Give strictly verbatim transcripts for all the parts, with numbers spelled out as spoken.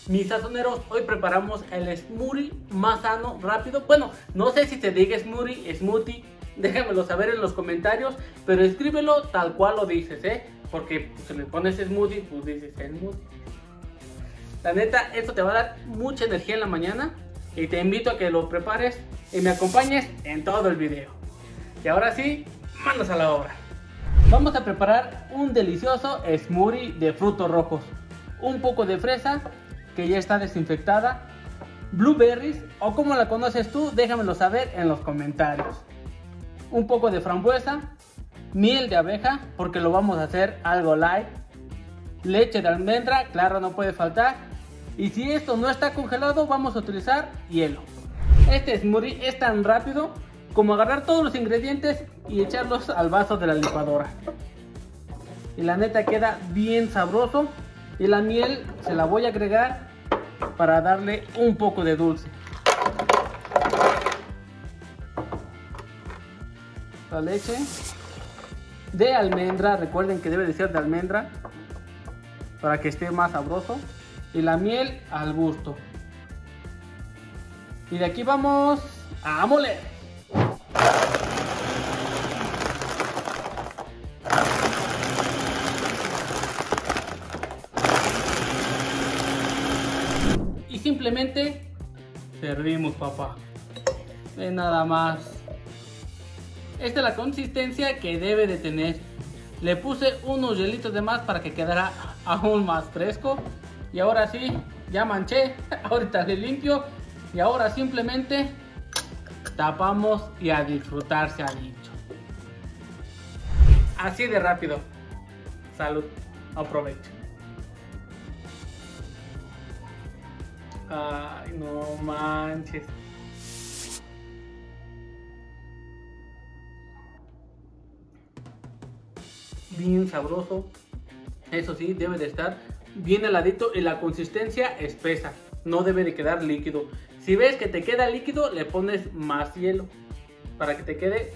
Mis sazoneros, hoy preparamos el smoothie más sano, rápido. Bueno, no sé si te diga smoothie, smoothie, déjamelo saber en los comentarios, pero escríbelo tal cual lo dices, ¿eh? Porque pues, si le pones smoothie, pues dices smoothie. La neta, esto te va a dar mucha energía en la mañana y te invito a que lo prepares y me acompañes en todo el video. Y ahora sí, manos a la obra. Vamos a preparar un delicioso smoothie de frutos rojos. Un poco de fresa, que ya está desinfectada, blueberries o como la conoces tú, déjamelo saber en los comentarios. Un poco de frambuesa, miel de abeja, porque lo vamos a hacer algo light, leche de almendra, claro, no puede faltar. Y si esto no está congelado, vamos a utilizar hielo. Este smoothie es tan rápido como agarrar todos los ingredientes y echarlos al vaso de la licuadora. Y la neta queda bien sabroso. Y la miel se la voy a agregar para darle un poco de dulce. La leche de almendra, recuerden que debe de ser de almendra para que esté más sabroso. Y la miel al gusto. Y de aquí vamos a moler. Y simplemente servimos, papá. Ve nada más. Esta es la consistencia que debe de tener. Le puse unos hielitos de más para que quedara aún más fresco. Y ahora sí, ya manché. Ahorita le limpio. Y ahora simplemente tapamos y a disfrutar, se ha dicho. Así de rápido. Salud. Aprovecho. Ay, no manches. Bien sabroso. Eso sí, debe de estar bien heladito y la consistencia espesa. No debe de quedar líquido. Si ves que te queda líquido, le pones más hielo para que te quede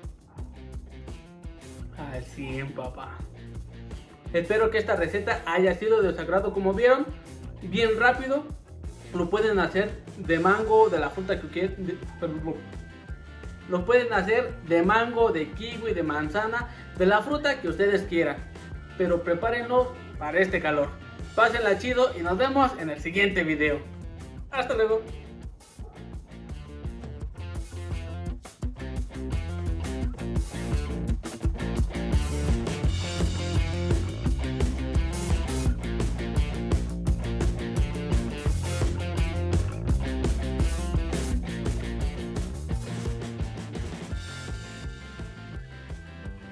al cien, papá. Espero que esta receta haya sido de su agrado. Como vieron, bien rápido. Lo pueden hacer de mango, de la fruta que quieran. Lo pueden hacer de mango, de kiwi, de manzana, de la fruta que ustedes quieran. Pero prepárenlo para este calor. Pásenla chido y nos vemos en el siguiente video. Hasta luego.